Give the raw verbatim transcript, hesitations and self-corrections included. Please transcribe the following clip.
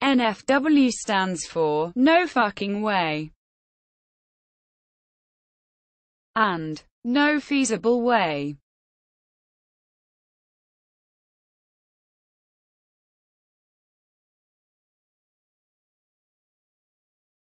N F W stands for "No Fucking Way" and "No Feasible Way".